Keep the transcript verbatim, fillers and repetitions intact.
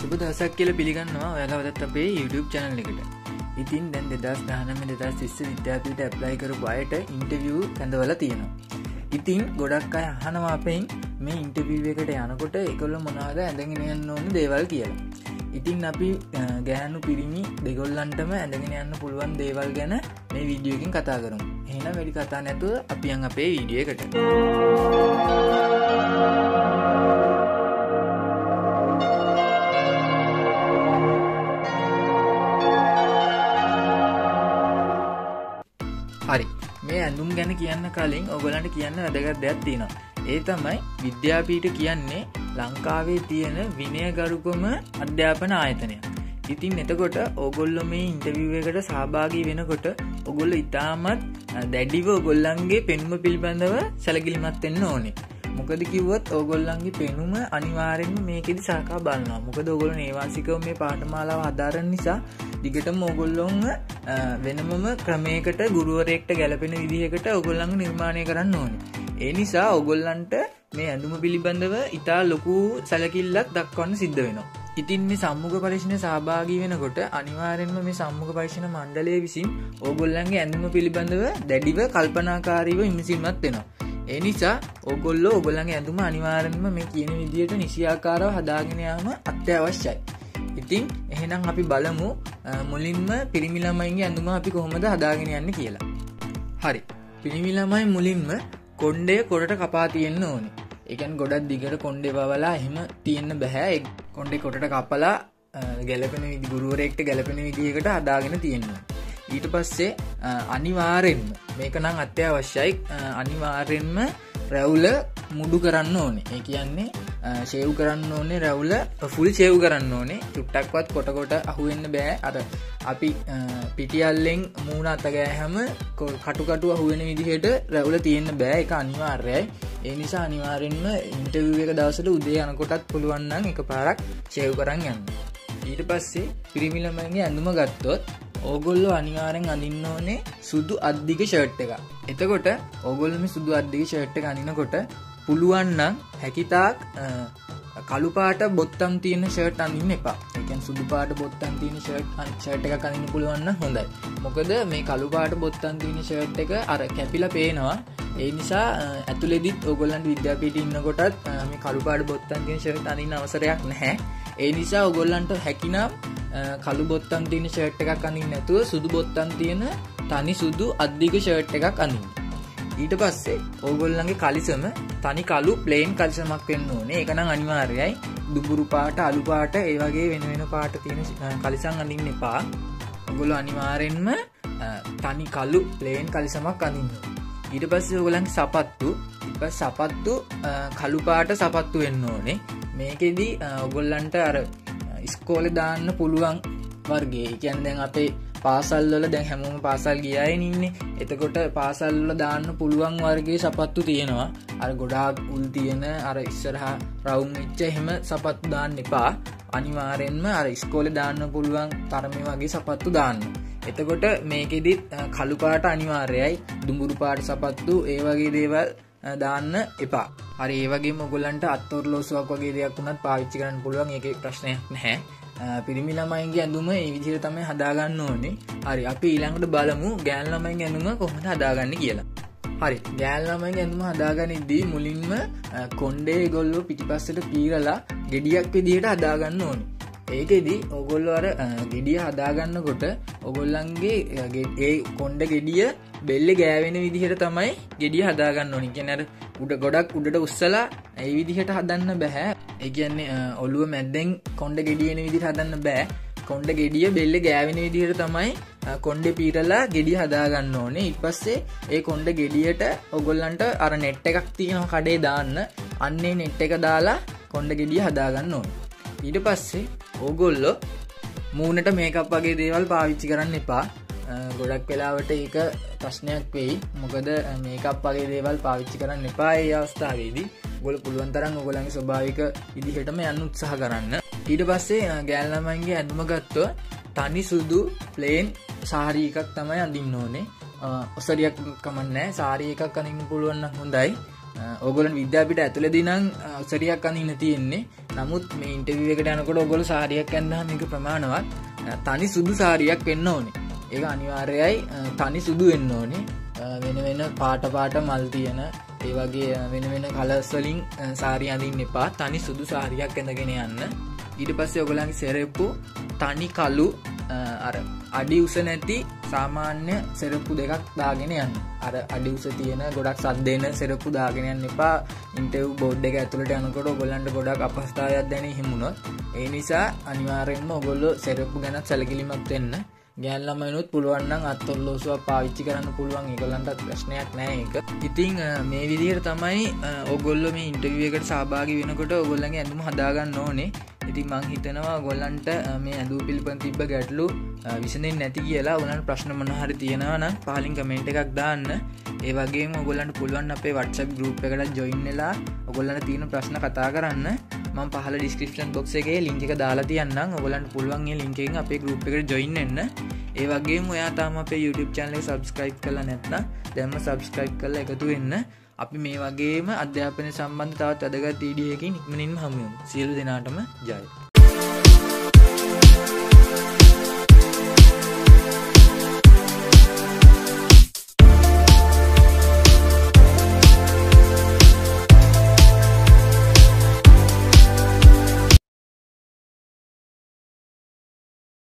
සුබ දවසක් කියලා පිළිගන්නවා ඔයාලවදත් අපේ YouTube channel එකට. ඉතින් දැන් දෙදාස් දහනවය දෙදාස් තිස් විද්‍යාපීඨ ඇප්ලයි කරපු අයට ඉන්ටර්විව් කැඳවලා තියෙනවා. ඉතින් ගොඩක් අය අහනවා අපෙන් මේ ඉන්ටර්විව් එකට යනකොට ඒගොල්ලෝ මොනවද ඇඳගෙන යන්න ඕන දේවල් කියලා. ඉතින් අපි ගැහැණු පිරිමි දෙගොල්ලන්ටම ඇඳගෙන යන්න පුළුවන් දේවල් ගැන මේ වීඩියෝ එකකින් කතා කරමු. එහෙනම් වැඩි කතා නැතුව අපි යන් අපේ වීඩියෝ එකට. හරි, මේ ඇඳුම් ගැන කියන්න කලින් ඔයගොල්ලන්ට කියන්න වැදගත් දෙයක් තියෙනවා. ඒ තමයි විද්‍යාපීඨ කියන්නේ ලංකාවේ තියෙන විනයගරුකම අධ්‍යාපන ආයතනයක්. ඉතින් එතකොට ඕගොල්ලෝ මේ ඉන්ටර්විව් එකට සහභාගී වෙනකොට ඔයගොල්ලෝ ඉතාමත් දැඩිව ඔයගොල්ලන්ගේ පෙනුම පිළිබඳව සැලකිලිමත් වෙන්න ඕනේ. මොකද කිව්වොත් ඕගොල්ලන්ගේ පෙනුම අනිවාර්යෙන්ම මේකෙදි සලකා බලනවා. මොකද ඕගොල්ලෝ නේවාසිකව මේ පාඨමාලාව හදාරන නිසා දිගටම ඕගොල්ලොන්ව වෙනමම ක්‍රමයකට ගුරුවරයෙක්ට ගැලපෙන විදිහකට ඕගොල්ලන්ව නිර්මාණය කරන්න ඕනේ. ඒ නිසා ඕගොල්ලන්ට මේ ඇඳුම පිළිබඳව ඉතා ලොකු සැලකිල්ලක් දක්වන්න සිද්ධ වෙනවා. ඉතින් මේ සම්මුඛ පරීක්ෂණයේ සහභාගී වෙනකොට අනිවාර්යෙන්ම මේ සම්මුඛ පරීක්ෂණ මණ්ඩලය විසින් ඕගොල්ලන්ගේ ඇඳුම පිළිබඳව දැඩිව කල්පනාකාරීව විමසිල්මත් වෙනවා. ඒ නිසා ඕගොල්ලෝ ඕගොල්ලන්ගේ ඇඳුම අනිවාර්යෙන්ම මේ කියන විදිහට නිසියාකාරව හදාගෙන යාම අත්‍යවශ්‍යයි. ඉතින් එහෙනම් අපි බලමු මුලින්ම පිරිමි ළමයින්ගේ ඇඳුම අපි කොහොමද හදාගෙන යන්නේ කියලා. හරි. පිරිමි ළමයි මුලින්ම කොණ්ඩය කොටට කපා තියෙන්න ඕනේ. ඒ කියන්නේ ගොඩක් දිගට කොණ්ඩේ වවලා එහෙම තියෙන්න බෑ. ඒ කොණ්ඩේ කොටට කපලා ගැලපෙන විදි ගුරුවරයෙක්ට ගැලපෙන විදිහකට හදාගෙන තියෙන්න ඕනේ. ඊට පස්සේ අනිවාර්යෙන්ම මේක නම් අත්‍යවශ්‍යයි. අනිවාර්යෙන්ම රැවුල මුඩු කරන්න ඕනේ. ඒ කියන්නේ ෂේව් කරන්න ඕනේ, රැවුල ෆුල් ෂේව් කරන්න ඕනේ. චුට්ටක්වත් කොට කොට අහුවෙන්න බෑ. අර අපි පිටියල්ලෙන් මූණ අත ගෑහම කටු කටු අහුවෙන විදිහට රැවුල තියෙන්න බෑ. ඒක අනිවාර්යයි. ඒ නිසා අනිවාර්යෙන්ම ඉන්ටර්විව් එක දවසට උදේ යනකොටත් පුළුවන් නම් එකපාරක් ෂේව් කරන් යන්න. ඊට පස්සේ පිරිමි ළමයින්ගේ ඇඳුම ගත්තොත් ඕගොල්ලෝ අනිවාර්යෙන් අඳින්න ඕනේ සුදු අද්දිග ෂර්ට් එකක්. එතකොට ඕගොල්ලෝ මේ සුදු අද්දිග ෂර්ට් එක අඳිනකොට පුළුවන් නම් හැකිතාක් කළු පාට බොත්තම් තියෙන ෂර්ට් අඳින්න එපා. ඒ කියන්නේ සුදු පාට බොත්තම් තියෙන ෂර්ට් ෂර්ට් එකක් අඳින්න පුළුවන් නම් හොඳයි. මොකද මේ කළු පාට බොත්තම් තියෙන ෂර්ට් එක අර කැපිලා පේනවා. ඒ නිසා ඇතුළේදීත් ඕගොල්ලන්ට විද්‍යාපීඨේ ඉන්නකොටත් මේ කළු පාට බොත්තම් තියෙන ෂර්ට් අඳින්න අවසරයක් නැහැ. ඒ නිසා ඕගොල්ලන්ට හැකිනම් කළු බොත්තම් තියෙන ෂර්ට් එකක් අඳින්න නැතුව සුදු බොත්තම් තියෙන තනි සුදු අද්දිග ෂර්ට් එකක් අඳින්න. ඊට පස්සේ ඕගොල්ලන්ගේ කලිසම තනි කළු ප්ලේන් කලිසමක් වෙන්න ඕනේ. ඒක නම් අනිවාර්යයි. දුඹුරු පාට, අලු පාට ඒ වගේ වෙන වෙන පාට තියෙන කලිසම් අඳින්න එපා. ඕගොල්ලෝ අනිවාර්යෙන්ම තනි කළු ප්ලේන් කලිසමක් අඳින්න ඕනේ. ඊට පස්සේ ඕගොල්ලන්ගේ සපත්තු, ඊට පස්සේ සපත්තු කළු පාට සපත්තු වෙන්න ඕනේ. මේකෙදි ඕගොල්ලන්ට අර ඉස්කෝලේ දාන්න පුළුවන් වර්ගයේ. ඒ කියන්නේ දැන් අපේ පාසල් වල දැන් හැමෝම පාසල් ගියායිනේ ඉන්නේ. එතකොට පාසල් වල දාන්න පුළුවන් වර්ගයේ සපත්තු තියෙනවා. අර ගොඩාක් උල් තියෙන අර ඉස්සරහා රවුම් වෙච්ච එහෙම සපත්තු දාන්න එපා. අනිවාර්යෙන්ම අර ඉස්කෝලේ දාන්න පුළුවන් තරමේ වගේ සපත්තු දාන්න. එතකොට මේකෙදි කළු පාට අනිවාර්යයි. දුඹුරු පාට සපත්තු ඒ වගේ දේවල් දාන්න එපා. හරි, ඒ වගේම ඔයගොල්ලන්ට අත්ඔරලෝසුවක් වගේ දෙයක් වුණත් පාවිච්චි කරන්න පුළුවන්. ඒකේ ප්‍රශ්නයක් නැහැ. පිරිමි ළමයින්ගේ ඇඳුම ඒ විදිහට තමයි හදාගන්න ඕනේ. හරි, අපි ඊළඟට බලමු ගෑනු ළමයින්ගේ ඇඳුම කොහොමද හදාගන්නේ කියලා. හරි, ගෑනු ළමයින්ගේ ඇඳුම හදාගනිද්දී මුලින්ම කොණ්ඩේ ඒගොල්ලෝ පිටිපස්සට පීරලා ගෙඩියක් විදිහට හදාගන්න ඕනේ. ඒකෙදි ඕගොල්ලෝ අර ගෙඩිය හදාගන්නකොට ඕගොල්ලන්ගේ ඒ කොණ්ඩ ගෙඩිය බෙල්ලේ ගෑවෙන විදිහට තමයි ගෙඩිය හදාගන්න ඕනේ. කියන්නේ අර උඩ ගොඩක් උඩට උස්සලා ඒ විදිහට හදන්න බෑ. ඒ කියන්නේ ඔළුව මැද්දෙන් කොණ්ඩ ගෙඩිය එන විදිහට හදන්න බෑ. කොණ්ඩ ගෙඩිය බෙල්ලේ ගෑවෙන විදිහට තමයි කොණ්ඩේ පීරලා ගෙඩිය හදාගන්න ඕනේ. ඊට පස්සේ ඒ කොණ්ඩ ගෙඩියට ඕගොල්ලන්ට අර net එකක් තියෙනවා කඩේ දාන්න. අන්නේ net එක දාලා කොණ්ඩ ගෙඩිය හදාගන්න ඕනේ. ඊට පස්සේ ඕගොල්ලෝ මූණට මේකප් වගේ දේවල් පාවිච්චි කරන්න එපා. ගොඩක් වෙලාවට ඒක ප්‍රශ්නයක් වෙයි. මොකද මේකප් වගේ දේවල් පාවිච්චි කරන්න එපා ඒ අවස්ථාවේදී. ඔයගොල්ලෝ පුළුවන් තරම් ඔයගොල්ලන්ගේ ස්වභාවික විදිහටම යන්න උත්සාහ කරන්න. ඊට පස්සේ ගෑනු ළමයින්ගේ ඇඳුම ගත්තොත් තනි සුදු ප්ලේන් සාරි එකක් තමයි අඳින්න ඕනේ. ඔසරියක් කමක් නැහැ. සාරි එකක් අඳින්න පුළුවන් නම් හොඳයි. ඔගොල්ලන් විද්‍යාපීඨ ඇතුළේදී නම් සරියක් අඳින්න තියෙන්නේ. නමුත් මේ ඉන්ටර්විව් එකට යනකොට ඔයගොල්ලෝ සාරියක් ඇඳහම මේක ප්‍රමාණවත් තනි සුදු සාරියක් වෙන්න ඕනේ. ඒක අනිවාර්යයි තනි සුදු වෙන්න ඕනේ. වෙන වෙන පාට පාට මල් තියෙන ඒ වගේ වෙන වෙන කලර්ස් වලින් සාරිය අඳින්න එපා. තනි සුදු සාරියක් ඇඳගෙන යන්න. ඊට පස්සේ ඔයගොල්ලන්ගේ සෙරෙප්පු තනි කළු අර අඩි උස නැති සාමාන්‍ය සෙරෙප්පු දෙකක් දාගෙන යන්න. අර අඩි උස තියෙන ගොඩක් සද්ද දෙන සෙරෙප්පු දාගෙන යන්න එපා. ඉන්ටර්විව් බෝඩ් එක ඇතුළට යනකොට ඔයගොල්ලන්ට ගොඩක් අපහසුතාවයක් දැනෙ හිමුණොත් ඒ නිසා අනිවාර්යෙන්ම ඔයගොල්ලෝ සෙරෙප්පු ගැන සැලකිලිමත් වෙන්න. ගෑන් ළමයිනුත් පුළුවන් නම් අත්ඔරලෝසුවක් පාවිච්චි කරන්න පුළුවන්. ඒගොල්ලන්ටත් ප්‍රශ්නයක් නැහැ ඒක. ඉතින් මේ විදිහට තමයි ඔයගොල්ලෝ මේ ඉන්ටර්විව් එකට සහභාගී වෙනකොට ඔයගොල්ලන්ගේ ඇඳුම හදාගන්න ඕනේ. ඉතින් මං හිතනවා ඔයගොල්ලන්ට මේ ඇඳුම් පිළිබඳ තිබ්බ ගැටලු විසඳෙන්නේ නැති කියලා. ඔයගොල්ලන්ට ප්‍රශ්න මොන හරි තියෙනවා නම් පහලින් කමෙන්ට් එකක් දාන්න. ඒ වගේම ඔයගොල්ලන්ට පුළුවන් අපේ WhatsApp group එකට join වෙලා ඔයගොල්ලන්ට තියෙන ප්‍රශ්න කතා කරන්න. මම පහළ description box එකේ link එක දාලා තියන්නම්. ඔයගොල්ලන්ට පුළුවන් මේ link එකෙන් අපේ group එකට join වෙන්න. ඒ වගේම ඔයා තාම අපේ YouTube channel එක subscribe කරලා නැත්නම් දැන්ම subscribe කරලා එකතු වෙන්න. අපි මේ වගේම අධ්‍යාපනය සම්බන්ධ තවත් වැදගත් වීඩියෝ එකකින් ඉක්මනින්ම හමු වෙමු. සියලු දෙනාටම ජය.